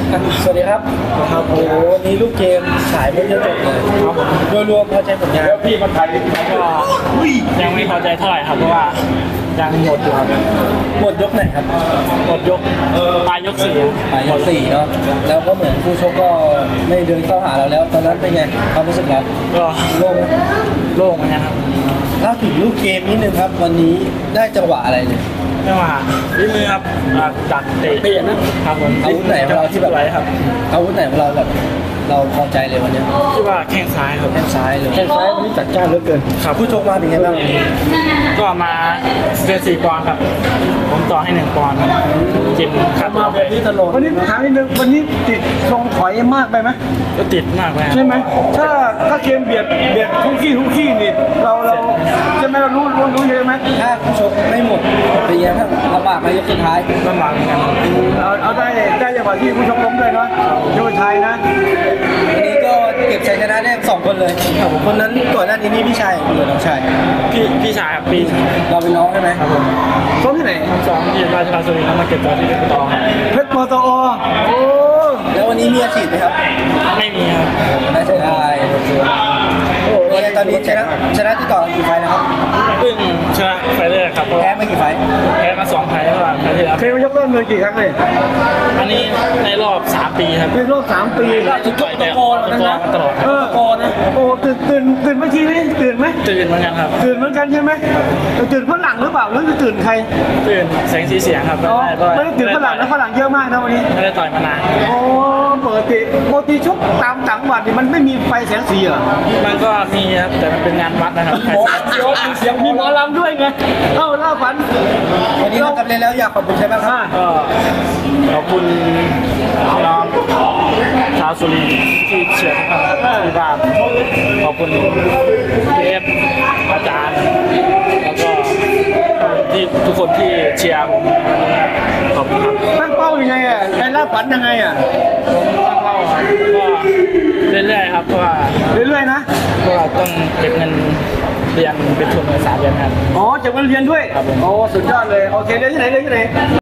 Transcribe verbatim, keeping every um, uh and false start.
สวัสดีครับครับโอ้โหนี่ลูกเกมสายไม่เยอะจบเลยครับโดยรวมพอใจผลงานพี่มันไทยก็ยังไม่พอใจเท่าไหร่ครับเพราะว่ายังหมดอยู่ครับหมดยกไหนครับหมดยกปลายยกสี่ปลายยกสี่เนาะแล้วก็เหมือนผู้ชกก็ไม่เดินเข้าหาเราแล้วตอนนั้นเป็นไงความรู้สึกเราก็โล่งโล่งเหมือนกันครับเล่าถึงลูกเกมนิดนึงครับวันนี้ได้จังหวะอะไรเนี่ยจังหวะฝีมือครับดักเตะเตะนะครับผมอาวุธไหนของเราที่แบบไรครับอาวุธไหนของเราแบบเราพอใจเลยวันนี้ที่ว่าแข้งซ้ายครับแข้งซ้ายเลยแข้งซ้ายวันนี้จัดจ้านเหลือเกินครับผู้ชกมาเป็นไงบ้างก็มาเดือนสี่ปอนด์ครับผมต่อให้หนึ่งปอนด์กินครับมาแบบนี้ตลอดวันนี้ถามนิดนึงวันนี้ติดทรงถอยมากไปไหมก็ติดมากไปใช่ไหมถ้าถ้าเกมเบียดเบียดทุกขี้ทุกขี้นี่เราเราใช่ไหมเรารู้รู้รู้ใช่ไหมถ้าผู้ชกไม่หมดเป็นยังไงลำบากในยกสุดท้ายลำบากเหมือนกันเอาเอาได้ได้จังหวะที่ผู้ชกล้มเลยเนาะยกสุดท้ายนะวันนี้ก็เก็บชัยชนะได้สองคนเลยครับผมคนนั้นก่อนหน้านี้นี่พี่ชายหรือน้องชายพี่พี่ชายครับพี่เราเป็นน้องใช่ไหมครับผมซ้อมที่ไหนซ้อมที่ราชพัฒน์สุรินทร์แล้วมาเก็บตัวที่เพชรปตอเพชรปตอโอ้แล้ววันนี้มีอาชีพไหมครับไม่มีครับไม่ใช่ได้โอ้โหตอนนี้ชนะชนะที่ต่อกี่ไฟนะครับเพิ่งชนะไฟแรกครับแพ้ไม่กี่ไฟแพ้มาสองไฟเท่าไหร่ที่แล้วเคยมายกเลิกเลยกี่ครั้งเลยอันนี้ในรอบสามปีครับในรอบสามปีจุดจบตะโกนนะตลอดเออตะโกนนะโอ้ตื่นตื่นตื่นเมื่อกี้ไหมตื่นไหมตื่นเหมือนกันครับตื่นเหมือนกันใช่ไหมตื่นฝรั่งหรือเปล่าหรือตื่นใครตื่นแสงสีเสียงครับไม่ได้ตื่นฝรั่งนะฝรั่งเยอะมากนะวันนี้ไม่ได้ต่อยมานานโอ้ปกติปกติชกตามต่างจังหวัดนี่มันไม่มีไฟแสงสีเหรอมันก็มีครับแต่มันเป็นงานวัดนะครับมีเสียงมีหมอลำด้วยไงเล่าเล่าฝันวันนี้เรากำเนิดแล้วอยากขอบคุณใช่ไหมครับก็ขอบคุณน้องชาวสุรินทร์ที่เชียร์ที่บ้านขอบคุณเอฟอาจารย์แล้วก็ที่ทุกคนที่เชียร์ผมขอบคุณครับตั้งเป้ายังไงอ่ะในล่าฝันยังไงอ่ะตั้งเป้าก็เรื่อยๆครับเพราะว่าเรื่อยๆนะเพราะว่าต้องเก็บเงินเรียนเป็นทุนภาษาเรียนครับอ๋อเก็บเงินเรียนด้วยโอ้สุดยอดเลยโอเคเรียนที่ไหนเรียนที่ไหน